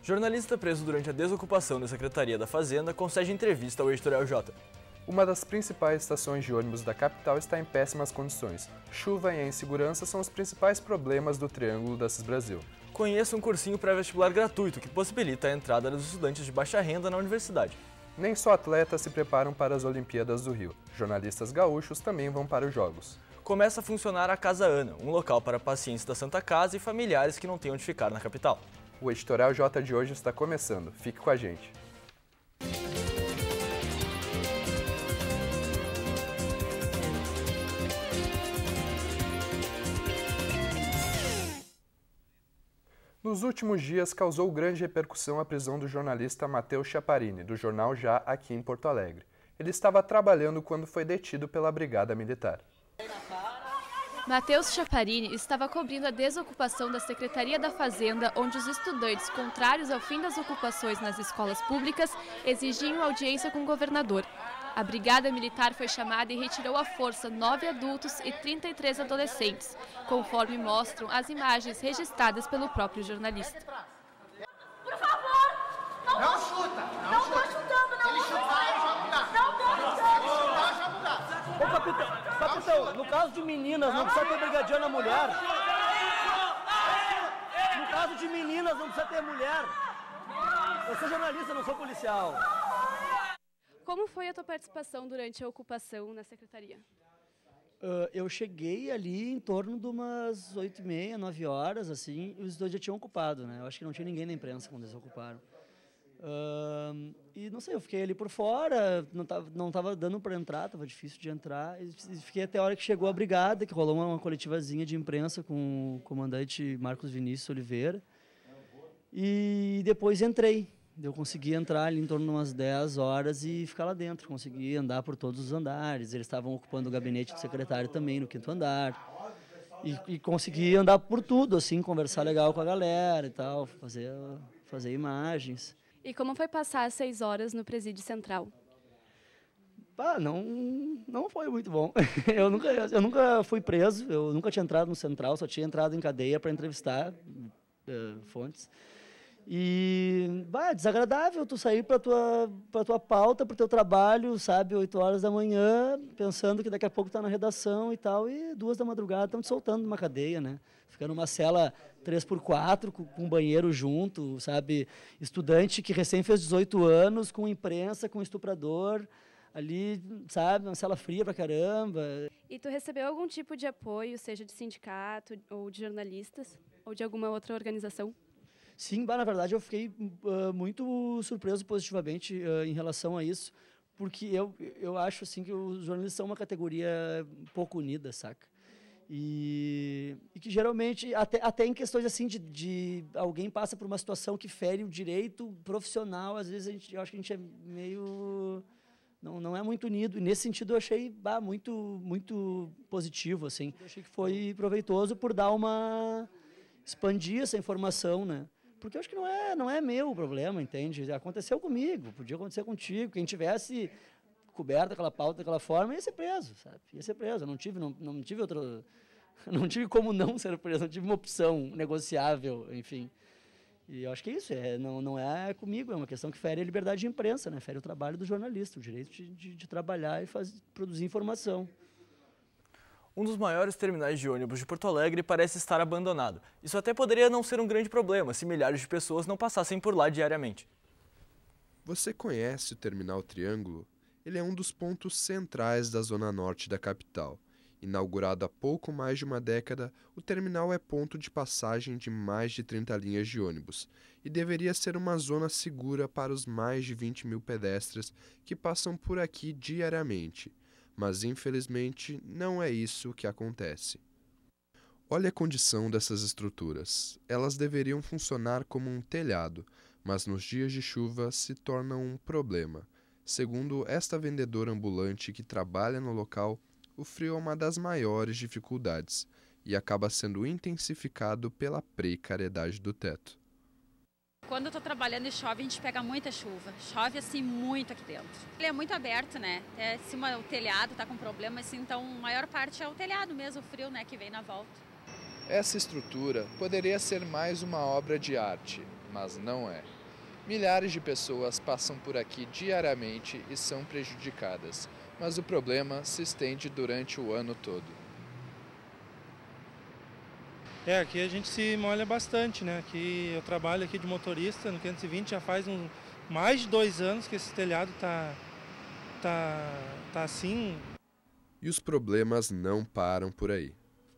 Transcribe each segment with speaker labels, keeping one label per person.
Speaker 1: Jornalista preso durante a desocupação da Secretaria da Fazenda concede entrevista ao Editorial J.
Speaker 2: Uma das principais estações de ônibus da capital está em péssimas condições. Chuva e a insegurança são os principais problemas do Triângulo da CIS Brasil.
Speaker 1: Conheça um cursinho pré-vestibular gratuito que possibilita a entrada dos estudantes de baixa renda na universidade.
Speaker 2: Nem só atletas se preparam para as Olimpíadas do Rio. Jornalistas gaúchos também vão para os Jogos.
Speaker 1: Começa a funcionar a Casa Ana, um local para pacientes da Santa Casa e familiares que não têm onde ficar na capital.
Speaker 2: O Editorial J de hoje está começando. Fique com a gente. Nos últimos dias, causou grande repercussão a prisão do jornalista Matheus Chaparini, do jornal Já, aqui em Porto Alegre. Ele estava trabalhando quando foi detido pela Brigada Militar.
Speaker 3: Matheus Chaparini estava cobrindo a desocupação da Secretaria da Fazenda, onde os estudantes, contrários ao fim das ocupações nas escolas públicas, exigiam audiência com o governador. A Brigada Militar foi chamada e retirou à força 9 adultos e 33 adolescentes, conforme mostram as imagens registradas pelo próprio jornalista.
Speaker 4: Por favor! Não chuta! Não estou chutando, não! Ele chutar, eu jogo lá! Não estou chutando! Ele chutar, eu jogo lá!
Speaker 5: Ô, capitão, no caso de meninas, não precisa ter brigadiana mulher. No caso de meninas, não precisa ter mulher. Eu sou jornalista, não sou policial.
Speaker 3: Como foi a tua participação durante a ocupação na secretaria?
Speaker 5: Eu cheguei ali em torno de umas 8h30, 9 horas, assim, e os dois já tinham ocupado, né? Eu acho que não tinha ninguém na imprensa quando eles ocuparam. E não sei, eu fiquei ali por fora, não tava dando para entrar, estava difícil de entrar. E fiquei até a hora que chegou a brigada, que rolou uma coletivazinha de imprensa com o comandante Marcos Vinícius Oliveira. E depois entrei. Eu consegui entrar ali em torno de umas 10 horas e ficar lá dentro. Consegui andar por todos os andares. Eles estavam ocupando o gabinete do secretário também, no 5º andar. E consegui andar por tudo, assim, conversar legal com a galera e tal, fazer imagens.
Speaker 3: E como foi passar as 6 horas no presídio central?
Speaker 5: Não foi muito bom. Eu nunca fui preso, eu nunca tinha entrado no central, só tinha entrado em cadeia para entrevistar fontes. E é desagradável tu sair para tua pauta, para o teu trabalho, sabe, 8 horas da manhã, pensando que daqui a pouco tá na redação e tal, e 2 da madrugada estão te soltando numa cadeia, né? Ficando numa cela 3x4, com um banheiro junto, sabe? Estudante que recém fez 18 anos, com imprensa, com estuprador, ali, sabe, uma cela fria pra caramba.
Speaker 3: E tu recebeu algum tipo de apoio, seja de sindicato, ou de jornalistas, ou de alguma outra organização?
Speaker 5: Sim, na verdade eu fiquei muito surpreso positivamente em relação a isso, porque eu acho assim que os jornalistas são uma categoria pouco unida, saca? E que geralmente, até em questões assim de alguém passa por uma situação que fere o direito profissional, às vezes eu acho que a gente é meio... Não é muito unido, e nesse sentido eu achei muito positivo, assim. Eu achei que foi proveitoso por expandir essa informação, né? Porque eu acho que não é meu o problema, entende? Aconteceu comigo, podia acontecer contigo. Quem tivesse coberto aquela pauta daquela forma ia ser preso, sabe? Ia ser preso. Eu não tive outro... Não tive como não ser preso, não tive uma opção negociável, enfim. E eu acho que é isso, não é comigo, é uma questão que fere a liberdade de imprensa, né? Fere o trabalho do jornalista, o direito de trabalhar e produzir informação.
Speaker 1: Um dos maiores terminais de ônibus de Porto Alegre parece estar abandonado. Isso até poderia não ser um grande problema se milhares de pessoas não passassem por lá diariamente.
Speaker 6: Você conhece o Terminal Triângulo? Ele é um dos pontos centrais da zona norte da capital. Inaugurado há pouco mais de uma década, o terminal é ponto de passagem de mais de 30 linhas de ônibus e deveria ser uma zona segura para os mais de 20 mil pedestres que passam por aqui diariamente. Mas, infelizmente, não é isso que acontece. Olha a condição dessas estruturas. Elas deveriam funcionar como um telhado, mas nos dias de chuva se tornam um problema. Segundo esta vendedora ambulante que trabalha no local, o frio é uma das maiores dificuldades e acaba sendo intensificado pela precariedade do teto.
Speaker 7: Quando eu tô trabalhando e chove, a gente pega muita chuva. Chove assim muito aqui dentro. Ele é muito aberto, né? Até cima o telhado tá com problema, assim, então a maior parte é o telhado mesmo, o frio, né, que vem na volta.
Speaker 8: Essa estrutura poderia ser mais uma obra de arte, mas não é.
Speaker 2: Milhares de pessoas passam por aqui diariamente e são prejudicadas, mas o problema se estende durante o ano todo.
Speaker 8: Aqui a gente se molha bastante, né? Aqui eu trabalho aqui de motorista no 520, já faz mais de 2 anos que esse telhado tá assim.
Speaker 6: E os problemas não param por aí.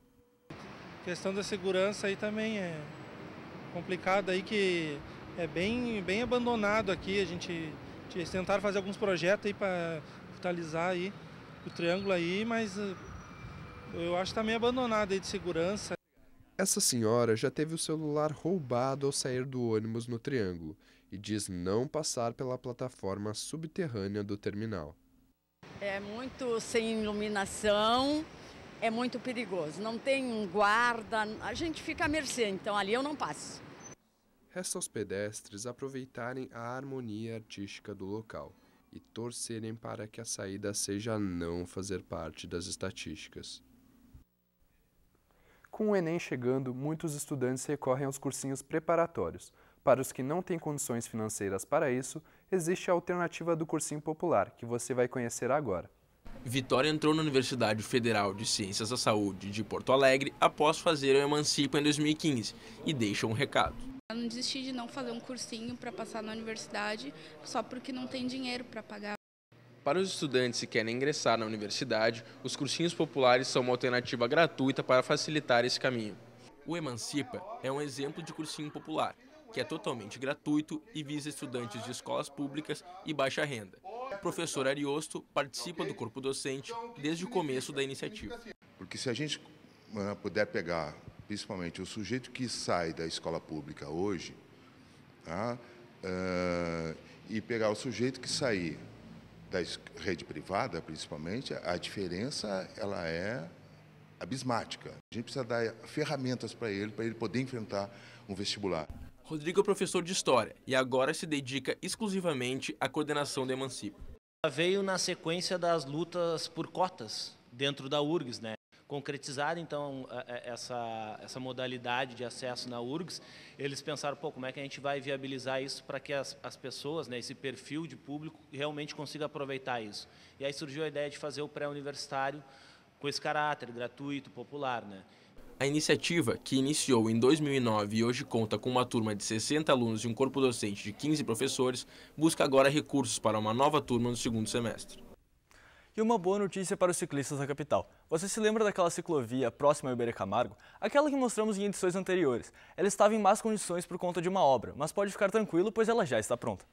Speaker 8: A questão da segurança aí também é complicado aí, que é bem abandonado aqui. A gente tentaram fazer alguns projetos aí para vitalizar aí o triângulo aí, mas eu acho que tá meio abandonado aí de segurança.
Speaker 6: Essa senhora já teve o celular roubado ao sair do ônibus no Triângulo e diz não passar pela plataforma subterrânea do terminal.
Speaker 9: É muito sem iluminação, é muito perigoso. Não tem um guarda, a gente fica à mercê, então ali eu não passo.
Speaker 6: Resta aos pedestres aproveitarem a harmonia artística do local e torcerem para que a saída seja não fazer parte das estatísticas.
Speaker 2: Com o Enem chegando, muitos estudantes recorrem aos cursinhos preparatórios. Para os que não têm condições financeiras para isso, existe a alternativa do cursinho popular, que você vai conhecer agora.
Speaker 10: Vitória entrou na Universidade Federal de Ciências da Saúde de Porto Alegre após fazer o Emancipa em 2015 e deixa um recado.
Speaker 11: Eu não desisti de não fazer um cursinho para passar na universidade só porque não tem dinheiro para pagar.
Speaker 10: Para os estudantes que querem ingressar na universidade, os cursinhos populares são uma alternativa gratuita para facilitar esse caminho. O Emancipa é um exemplo de cursinho popular, que é totalmente gratuito e visa estudantes de escolas públicas e baixa renda. O professor Ariosto participa do corpo docente desde o começo da iniciativa.
Speaker 12: Porque se a gente puder pegar, principalmente, o sujeito que sai da escola pública hoje, tá, e pegar o sujeito que sair da rede privada, principalmente, a diferença ela é abismática. A gente precisa dar ferramentas para ele poder enfrentar um vestibular.
Speaker 10: Rodrigo é professor de História e agora se dedica exclusivamente à coordenação do Emancipa.
Speaker 13: Veio na sequência das lutas por cotas dentro da URGS, né? Concretizar, então, essa modalidade de acesso na URGS, eles pensaram, como é que a gente vai viabilizar isso para que as pessoas, né, esse perfil de público, realmente consiga aproveitar isso. E aí surgiu a ideia de fazer o pré-universitário com esse caráter gratuito, popular, né?
Speaker 10: A iniciativa, que iniciou em 2009 e hoje conta com uma turma de 60 alunos e um corpo docente de 15 professores, busca agora recursos para uma nova turma no segundo semestre.
Speaker 1: E uma boa notícia para os ciclistas da capital. Você se lembra daquela ciclovia próxima ao Iberê Camargo? Aquela que mostramos em edições anteriores. Ela estava em más condições por conta de uma obra, mas pode ficar tranquilo, pois ela já está pronta.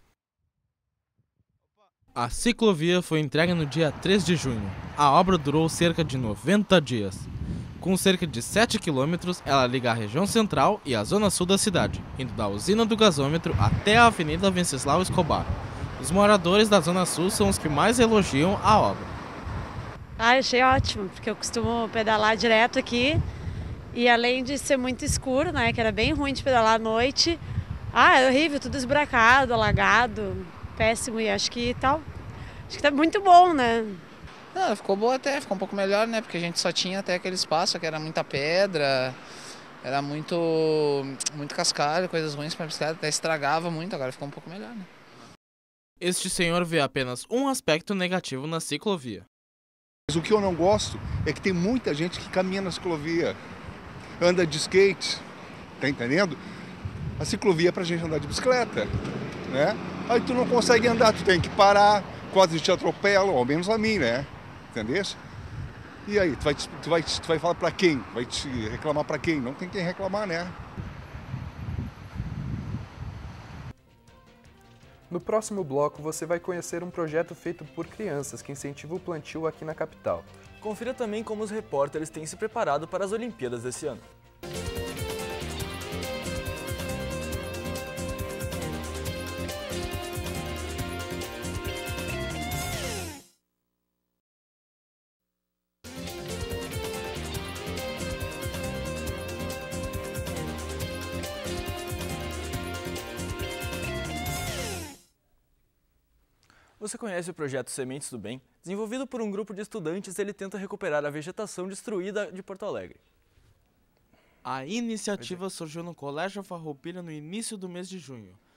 Speaker 14: A ciclovia foi entregue no dia 3 de junho. A obra durou cerca de 90 dias. Com cerca de 7 quilômetros, ela liga a região central e a zona sul da cidade, indo da usina do gasômetro até a Avenida Venceslau Escobar. Os moradores da Zona Sul são os que mais elogiam a obra.
Speaker 15: Achei ótimo, porque eu costumo pedalar direto aqui e além de ser muito escuro, né, que era bem ruim de pedalar à noite, é horrível, tudo esburacado, alagado, péssimo, e acho que tá muito bom, né?
Speaker 16: Não, ficou boa até, ficou um pouco melhor, né, porque a gente só tinha até aquele espaço que era muita pedra, era muito cascalho, coisas ruins para bicicleta, até estragava muito, agora ficou um pouco melhor, né?
Speaker 14: Este senhor vê apenas um aspecto negativo na ciclovia.
Speaker 17: Mas o que eu não gosto é que tem muita gente que caminha na ciclovia, anda de skate, tá entendendo? A ciclovia é pra gente andar de bicicleta, né? Aí tu não consegue andar, tu tem que parar, quase te atropelam, ao menos a mim, né? Entendeu? E aí, tu vai falar pra quem? Vai te reclamar pra quem? Não tem quem reclamar, né?
Speaker 2: No próximo bloco, você vai conhecer um projeto feito por crianças que incentiva o plantio aqui na capital.
Speaker 1: Confira também como os repórteres têm se preparado para as Olimpíadas desse ano. Você conhece o projeto Sementes do Bem? Desenvolvido por um grupo de estudantes, ele tenta recuperar a vegetação destruída de Porto Alegre.
Speaker 14: A iniciativa surgiu no Colégio Farroupilha no início do mês de junho.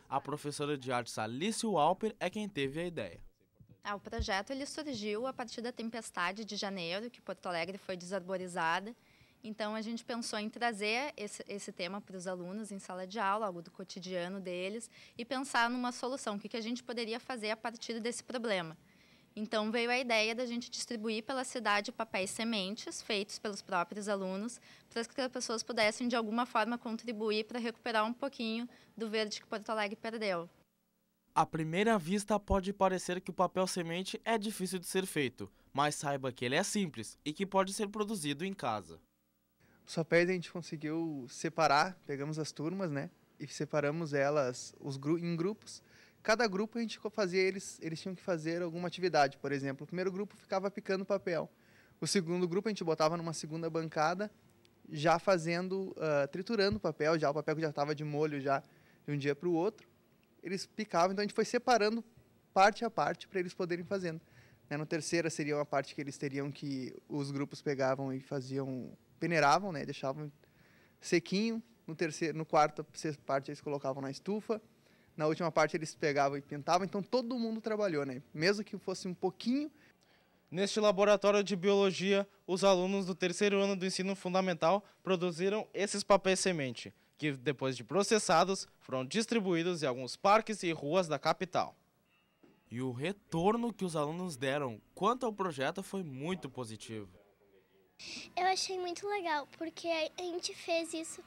Speaker 14: A professora de artes Alice Walper é quem teve a ideia.
Speaker 18: O projeto ele surgiu a partir da tempestade de janeiro, que Porto Alegre foi desarborizada. Então, a gente pensou em trazer esse tema para os alunos em sala de aula, algo do cotidiano deles, e pensar numa solução, o que a gente poderia fazer a partir desse problema. Então, veio a ideia da gente distribuir pela cidade papéis sementes, feitos pelos próprios alunos, para que as pessoas pudessem, de alguma forma, contribuir para recuperar um pouquinho do verde que Porto Alegre perdeu.
Speaker 14: À primeira vista, pode parecer que o papel semente é difícil de ser feito, mas saiba que ele é simples e que pode ser produzido em casa.
Speaker 19: Os papéis a gente conseguiu separar, pegamos as turmas, né, e separamos elas em grupos. Cada grupo a gente fazia, eles tinham que fazer alguma atividade. Por exemplo, o primeiro grupo ficava picando papel. O segundo grupo a gente botava numa segunda bancada, já fazendo, triturando o papel que já estava de molho já de um dia para o outro. Eles picavam, então a gente foi separando parte a parte para eles poderem fazendo. No terceiro seria uma parte que eles teriam que, os grupos pegavam e peneiravam, né, deixavam sequinho. No quarto parte eles colocavam na estufa. Na última parte eles pegavam e pintavam, então todo mundo trabalhou, né? Mesmo que fosse um pouquinho.
Speaker 14: Neste laboratório de biologia, os alunos do terceiro ano do ensino fundamental produziram esses papéis semente, que depois de processados, foram distribuídos em alguns parques e ruas da capital. E o retorno que os alunos deram quanto ao projeto foi muito positivo.
Speaker 20: Eu achei muito legal, porque a gente fez isso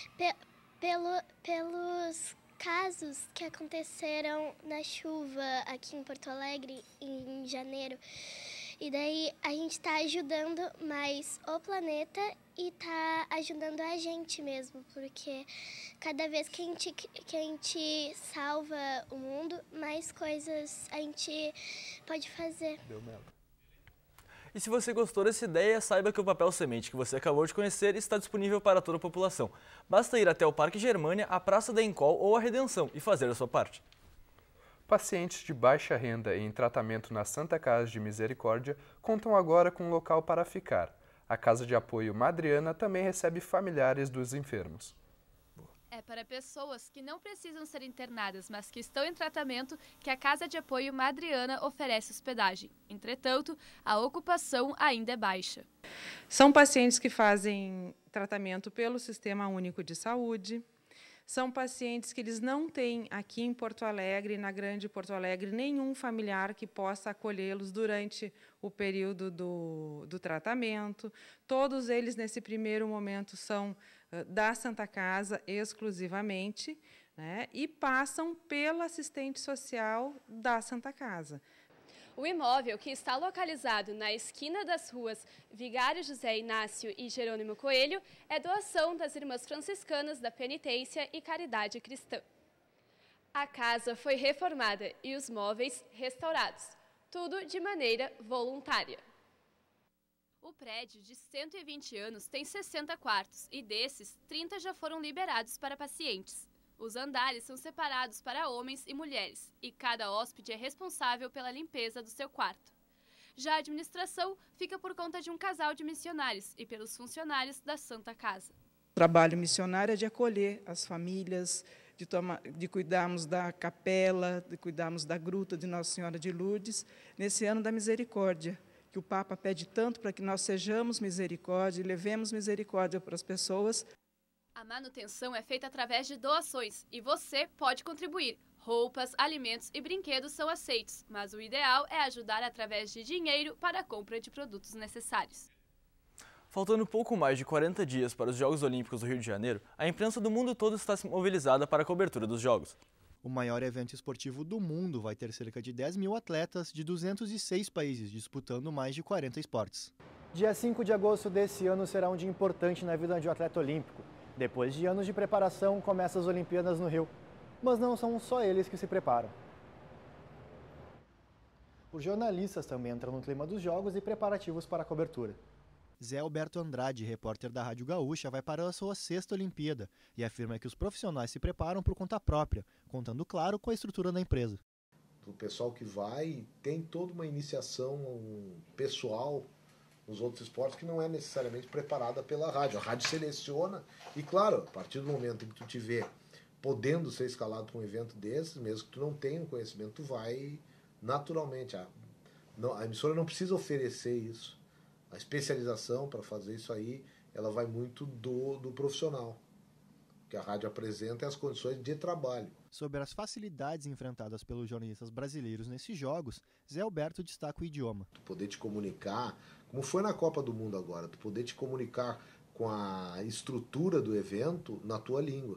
Speaker 20: pelos casos que aconteceram na chuva aqui em Porto Alegre em janeiro. E daí a gente está ajudando mais o planeta e está ajudando a gente mesmo, porque cada vez que a gente salva o mundo, mais coisas a gente pode fazer.
Speaker 1: Deu mesmo. E se você gostou dessa ideia, saiba que o papel semente que você acabou de conhecer está disponível para toda a população. Basta ir até o Parque Germânia, a Praça da Encol ou a Redenção e fazer a sua parte.
Speaker 2: Pacientes de baixa renda e em tratamento na Santa Casa de Misericórdia contam agora com um local para ficar. A Casa de Apoio Madriana também recebe familiares dos enfermos.
Speaker 3: É para pessoas que não precisam ser internadas, mas que estão em tratamento, que a Casa de Apoio Madriana oferece hospedagem. Entretanto, a ocupação ainda é baixa.
Speaker 21: São pacientes que fazem tratamento pelo Sistema Único de Saúde. São pacientes que eles não têm aqui em Porto Alegre, na Grande Porto Alegre, nenhum familiar que possa acolhê-los durante o período do tratamento. Todos eles, nesse primeiro momento, são da Santa Casa exclusivamente, né, e passam pela assistente social da Santa Casa.
Speaker 3: O imóvel, que está localizado na esquina das ruas Vigário José Inácio e Jerônimo Coelho, é doação das Irmãs Franciscanas da Penitência e Caridade Cristã. A casa foi reformada e os móveis restaurados, tudo de maneira voluntária. O prédio, de 120 anos, tem 60 quartos e desses, 30 já foram liberados para pacientes. Os andares são separados para homens e mulheres e cada hóspede é responsável pela limpeza do seu quarto. Já a administração fica por conta de um casal de missionários e pelos funcionários da Santa Casa.
Speaker 22: O trabalho missionário é de acolher as famílias, de cuidarmos da capela, de cuidarmos da gruta de Nossa Senhora de Lourdes, nesse ano da misericórdia, que o Papa pede tanto para que nós sejamos misericórdia e levemos misericórdia para as pessoas.
Speaker 3: A manutenção é feita através de doações e você pode contribuir. Roupas, alimentos e brinquedos são aceitos, mas o ideal é ajudar através de dinheiro para a compra de produtos necessários.
Speaker 1: Faltando pouco mais de 40 dias para os Jogos Olímpicos do Rio de Janeiro, a imprensa do mundo todo está mobilizada para a cobertura dos Jogos.
Speaker 23: O maior evento esportivo do mundo vai ter cerca de 10 mil atletas de 206 países disputando mais de 40 esportes.
Speaker 24: Dia 5 de agosto desse ano será um dia importante na vida de um atleta olímpico. Depois de anos de preparação, começam as Olimpíadas no Rio. Mas não são só eles que se preparam. Os jornalistas também entram no clima dos Jogos e preparativos para a cobertura.
Speaker 23: Zé Alberto Andrade, repórter da Rádio Gaúcha, vai para a sua 6ª Olimpíada e afirma que os profissionais se preparam por conta própria, contando, claro, com a estrutura da empresa.
Speaker 25: O pessoal que vai tem toda uma iniciação pessoal nos outros esportes que não é necessariamente preparada pela rádio. A rádio seleciona e, claro, a partir do momento em que tu te vê podendo ser escalado para um evento desses, mesmo que tu não tenha um conhecimento, tu vai naturalmente. A emissora não precisa oferecer isso. A especialização para fazer isso aí, ela vai muito do profissional. O que a rádio apresenta é as condições de trabalho.
Speaker 23: Sobre as facilidades enfrentadas pelos jornalistas brasileiros nesses jogos, Zé Alberto destaca o idioma.
Speaker 25: Tu poder te comunicar, como foi na Copa do Mundo agora, tu poder te comunicar com a estrutura do evento na tua língua.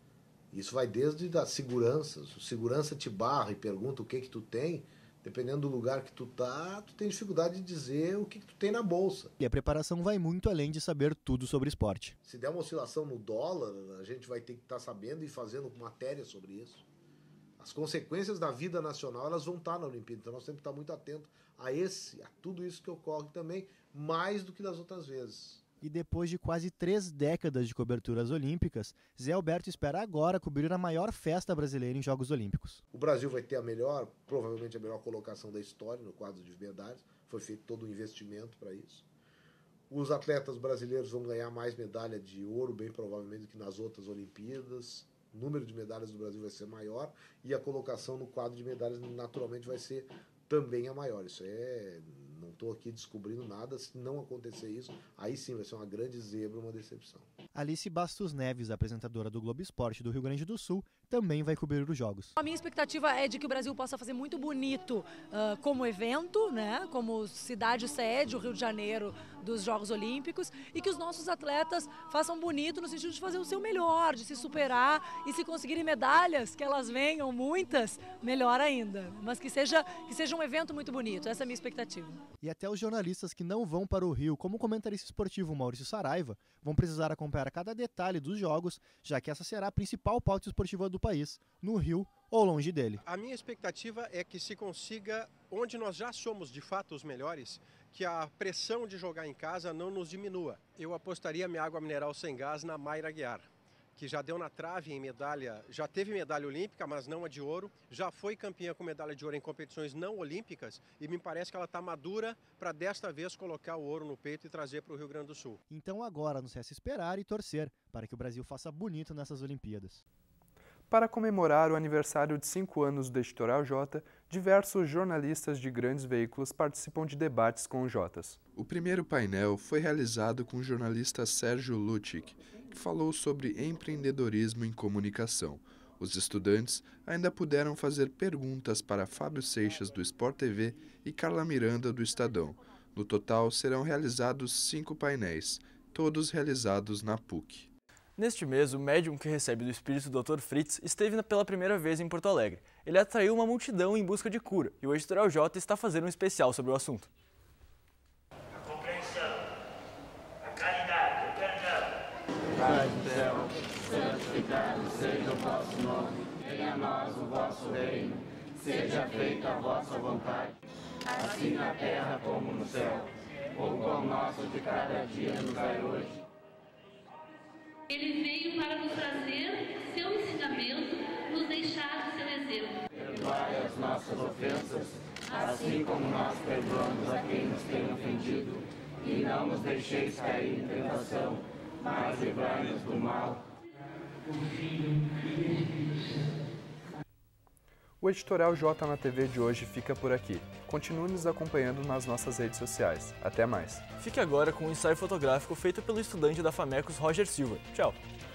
Speaker 25: Isso vai desde a segurança. Se o segurança te barra e pergunta o que tu tem, dependendo do lugar que tu tá, tu tem dificuldade de dizer o que tu tem na bolsa.
Speaker 23: E a preparação vai muito além de saber tudo sobre esporte.
Speaker 25: Se der uma oscilação no dólar, a gente vai ter que estar sabendo e fazendo matéria sobre isso. As consequências da vida nacional, elas vão estar na Olimpíada, então nós temos que estar muito atentos a tudo isso que ocorre também, mais do que das outras vezes.
Speaker 23: E depois de quase 3 décadas de coberturas olímpicas, Zé Alberto espera agora cobrir a maior festa brasileira em Jogos Olímpicos.
Speaker 25: O Brasil vai ter provavelmente a melhor colocação da história no quadro de medalhas. Foi feito todo um investimento para isso. Os atletas brasileiros vão ganhar mais medalha de ouro, bem provavelmente, do que nas outras Olimpíadas. O número de medalhas do Brasil vai ser maior e a colocação no quadro de medalhas naturalmente vai ser também a maior. Não estou aqui descobrindo nada. Se não acontecer isso, aí sim vai ser uma grande zebra, uma decepção.
Speaker 23: Alice Bastos Neves, apresentadora do Globo Esporte do Rio Grande do Sul, também vai cobrir os Jogos.
Speaker 4: A minha expectativa é de que o Brasil possa fazer muito bonito como evento, né? Como cidade sede, o Rio de Janeiro dos Jogos Olímpicos, e que os nossos atletas façam bonito no sentido de fazer o seu melhor, de se superar, e se conseguirem medalhas, que elas venham muitas, melhor ainda. Mas que seja um evento muito bonito, essa é a minha expectativa.
Speaker 23: E até os jornalistas que não vão para o Rio, como o comentarista esportivo Maurício Saraiva, vão precisar acompanhar cada detalhe dos Jogos, já que essa será a principal pauta esportiva do país, no Rio ou longe dele.
Speaker 5: A minha expectativa é que se consiga, onde nós já somos de fato os melhores, que a pressão de jogar em casa não nos diminua. Eu apostaria minha água mineral sem gás na Mayra Aguiar, que já deu na trave em medalha, já teve medalha olímpica, mas não a de ouro, já foi campeã com medalha de ouro em competições não olímpicas e me parece que ela está madura para desta vez colocar o ouro no peito e trazer para o Rio Grande do Sul.
Speaker 23: Então agora nos resta esperar e torcer para que o Brasil faça bonito nessas Olimpíadas.
Speaker 2: Para comemorar o aniversário de 5 anos do Editorial J, diversos jornalistas de grandes veículos participam de debates com os Jotas.
Speaker 6: O primeiro painel foi realizado com o jornalista Sérgio Lutic, que falou sobre empreendedorismo em comunicação. Os estudantes ainda puderam fazer perguntas para Fábio Seixas, do Sport TV, e Carla Miranda, do Estadão. No total, serão realizados 5 painéis, todos realizados na PUC.
Speaker 1: Neste mês, o médium que recebe do espírito Dr. Fritz esteve pela primeira vez em Porto Alegre. Ele atraiu uma multidão em busca de cura e o Editorial J está fazendo um especial sobre o assunto.
Speaker 7: A compreensão, a caridade, o perdão.
Speaker 8: Pai do céu, santificado seja o vosso nome, venha a nós o vosso reino, seja feita a vossa vontade, assim na terra como no céu. O pão nosso de cada dia nos dai hoje.
Speaker 9: Ele veio para nos trazer seu ensinamento, nos deixar seu exemplo.
Speaker 8: Perdoai as nossas ofensas, assim como nós perdoamos a quem nos tem ofendido, e não nos deixeis cair em tentação, mas livrai-nos do mal.
Speaker 2: O Editorial J na TV de hoje fica por aqui. Continue nos acompanhando nas nossas redes sociais. Até mais.
Speaker 1: Fique agora com um ensaio fotográfico feito pelo estudante da FAMECOS Roger Silva. Tchau!